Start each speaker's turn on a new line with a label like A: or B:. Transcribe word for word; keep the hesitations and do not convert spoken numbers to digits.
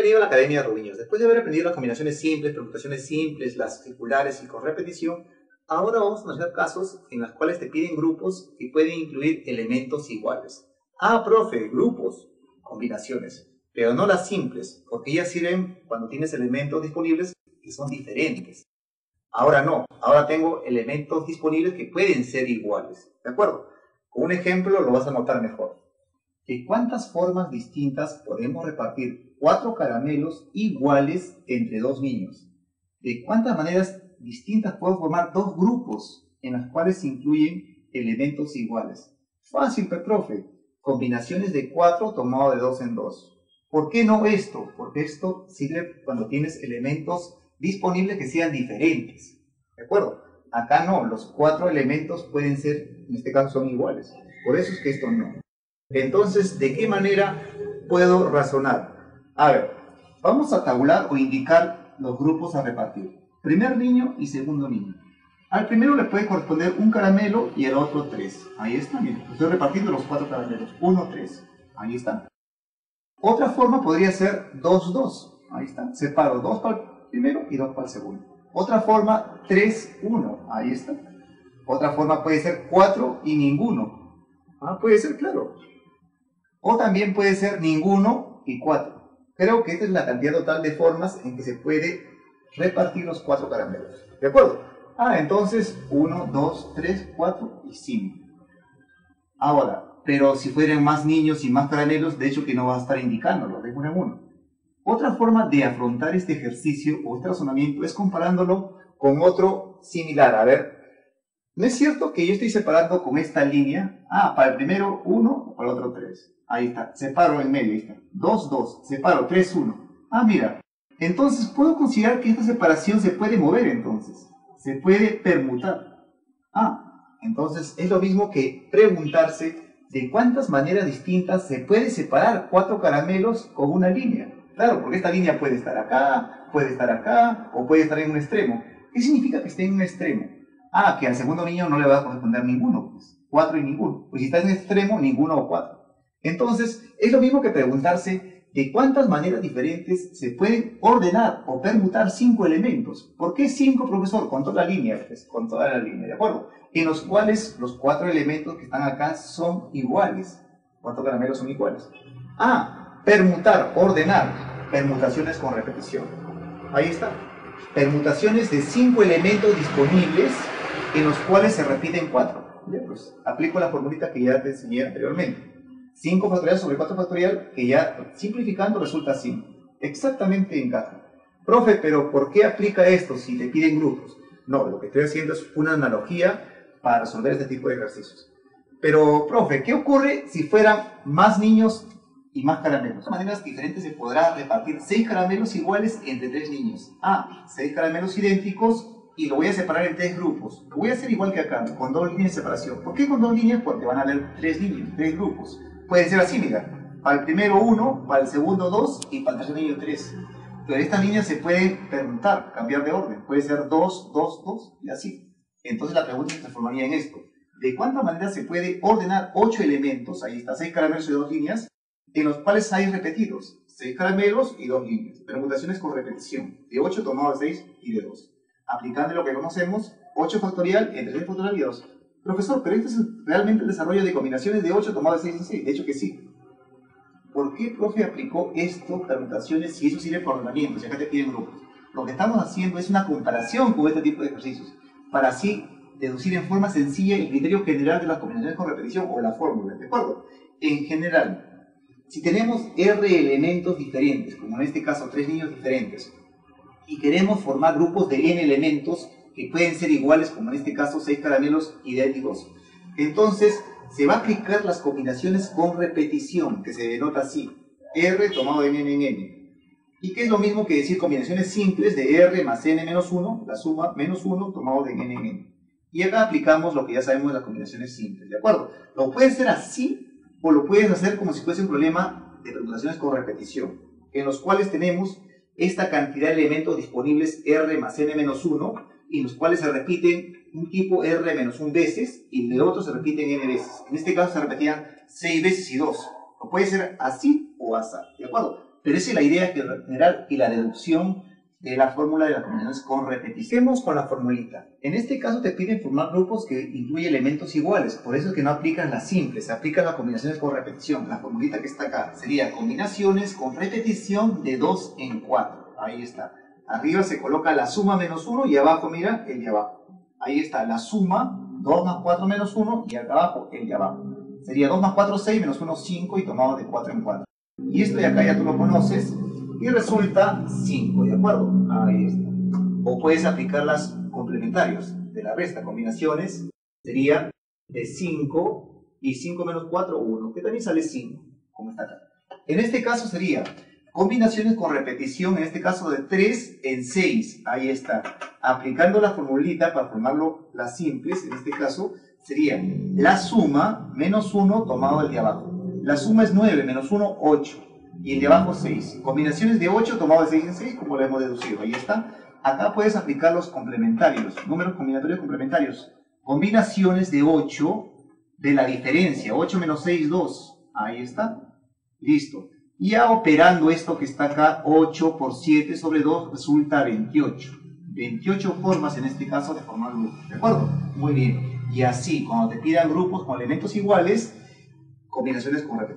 A: Bienvenido a la Academia de Rubiños. Después de haber aprendido las combinaciones simples, permutaciones simples, las circulares y con repetición, ahora vamos a analizar casos en los cuales te piden grupos que pueden incluir elementos iguales. Ah, profe, grupos, combinaciones, pero no las simples, porque ellas sirven cuando tienes elementos disponibles que son diferentes. Ahora no, ahora tengo elementos disponibles que pueden ser iguales, ¿de acuerdo? Con un ejemplo lo vas a notar mejor. ¿De cuántas formas distintas podemos repartir cuatro caramelos iguales entre dos niños? ¿De cuántas maneras distintas puedo formar dos grupos en los cuales se incluyen elementos iguales? Fácil, profe. Combinaciones de cuatro tomado de dos en dos. ¿Por qué no esto? Porque esto sirve cuando tienes elementos disponibles que sean diferentes. ¿De acuerdo? Acá no, los cuatro elementos pueden ser, en este caso son iguales. Por eso es que esto no. Entonces, ¿de qué manera puedo razonar? A ver, vamos a tabular o indicar los grupos a repartir. Primer niño y segundo niño. Al primero le puede corresponder un caramelo y al otro tres. Ahí está, miren. Estoy repartiendo los cuatro caramelos. uno, tres. Ahí está. Otra forma podría ser dos, dos. Ahí está. Separo dos para el primero y dos para el segundo. Otra forma, tres, uno. Ahí está. Otra forma puede ser cuatro y ninguno. Ah, puede ser, claro. O también puede ser ninguno y cuatro. Creo que esta es la cantidad total de formas en que se puede repartir los cuatro caramelos. ¿De acuerdo? Ah, entonces uno, dos, tres, cuatro y cinco. Ahora, pero si fueran más niños y más caramelos, de hecho que no va a estar indicándolo de uno en uno. Otra forma de afrontar este ejercicio o este razonamiento es comparándolo con otro similar. A ver, ¿no es cierto que yo estoy separando con esta línea? Ah, para el primero uno, para el otro tres. Ahí está, separo en medio, ahí está. dos, dos, separo, tres, uno. Ah, mira, entonces puedo considerar que esta separación se puede mover entonces. Se puede permutar. Ah, entonces es lo mismo que preguntarse de cuántas maneras distintas se puede separar cuatro caramelos con una línea. Claro, porque esta línea puede estar acá, puede estar acá, o puede estar en un extremo. ¿Qué significa que esté en un extremo? Ah, que al segundo niño no le va a corresponder ninguno, pues. Cuatro y ninguno. Pues si está en extremo, ninguno o cuatro. Entonces, es lo mismo que preguntarse de cuántas maneras diferentes se pueden ordenar o permutar cinco elementos. ¿Por qué cinco, profesor? Con toda la línea, pues, con toda la línea, ¿de acuerdo? En los cuales los cuatro elementos que están acá son iguales. ¿Cuántos caramelos son iguales? Ah, permutar, ordenar, permutaciones con repetición. Ahí está. Permutaciones de cinco elementos disponibles en los cuales se repiten cuatro. Ya, pues, aplico la formulita que ya te enseñé anteriormente. cinco factorial sobre cuatro factorial, que ya simplificando resulta cinco. Exactamente encaja. Profe, pero ¿por qué aplica esto si te piden grupos? No, lo que estoy haciendo es una analogía para resolver este tipo de ejercicios. Pero, profe, ¿qué ocurre si fueran más niños y más caramelos? De maneras diferentes se podrá repartir seis caramelos iguales entre tres niños. Ah, seis caramelos idénticos y lo voy a separar en tres grupos. Lo voy a hacer igual que acá, con dos líneas de separación. ¿Por qué con dos líneas? Porque van a haber tres niños, tres grupos. Puede ser así, mira. Para el primero uno, para el segundo dos y para el tercer niño tres. Pero estas líneas se pueden permutar, cambiar de orden. Puede ser dos, dos, dos y así. Entonces la pregunta se transformaría en esto. ¿De cuántas maneras se puede ordenar ocho elementos? Ahí está, seis caramelos y dos líneas, en los cuales hay repetidos. seis caramelos y dos líneas. Permutaciones con repetición. De ocho tomado de seis y de dos. Aplicando lo que conocemos, ocho factorial entre tres factorial y dos. Profesor, pero esto es realmente el desarrollo de combinaciones de ocho tomado de seis y seis. De hecho que sí. ¿Por qué, profe, aplicó esto, permutaciones, si eso sirve por ordenamiento, si acá te piden grupos? Lo que estamos haciendo es una comparación con este tipo de ejercicios, para así deducir en forma sencilla el criterio general de las combinaciones con repetición o la fórmula, ¿de acuerdo? En general, si tenemos R elementos diferentes, como en este caso tres niños diferentes, y queremos formar grupos de N elementos que pueden ser iguales, como en este caso seis caramelos idénticos, entonces se va a aplicar las combinaciones con repetición, que se denota así, R tomado de N en N. ¿Y qué es lo mismo que decir combinaciones simples de R más N menos uno, la suma menos uno tomado de N en N? Y acá aplicamos lo que ya sabemos de las combinaciones simples, ¿de acuerdo? Lo puedes hacer así, o lo puedes hacer como si fuese un problema de permutaciones con repetición, en los cuales tenemos esta cantidad de elementos disponibles R más N menos uno, y los cuales se repiten un tipo R menos uno veces, y el otro se repiten N veces. En este caso se repetían seis veces y dos. O puede ser así o así, ¿de acuerdo? Pero esa es la idea general y la deducción de la fórmula de las combinaciones con repetición. Vamos con la formulita. En este caso te piden formar grupos que incluyen elementos iguales, por eso es que no aplican las simples, se aplican las combinaciones con repetición. La formulita que está acá sería combinaciones con repetición de dos en cuatro. Ahí está. Arriba se coloca la suma menos uno y abajo, mira, el de abajo. Ahí está la suma, dos más cuatro menos uno y acá abajo el de abajo. Sería dos más cuatro, seis, menos uno, cinco y tomado de cuatro en cuatro. Y esto de acá ya tú lo conoces y resulta cinco, ¿de acuerdo? Ahí está. O puedes aplicar las complementarios de la resta. Combinaciones serían de cinco y cinco menos cuatro, uno, que también sale cinco, como está acá. En este caso sería combinaciones con repetición, en este caso de tres en seis, ahí está. Aplicando la formulita para formarlo las simples, en este caso sería la suma menos uno tomado del de abajo. La suma es nueve, menos uno, ocho. Y el de abajo, seis. Combinaciones de ocho tomado de seis en seis, como lo hemos deducido. Ahí está. Acá puedes aplicar los complementarios. Números combinatorios complementarios. Combinaciones de ocho de la diferencia. ocho menos seis, dos. Ahí está. Listo. Y ya operando esto que está acá, ocho por siete sobre dos, resulta veintiocho. veintiocho formas en este caso de formar grupos. ¿De acuerdo? Muy bien. Y así, cuando te pidan grupos con elementos iguales, combinaciones con repetición.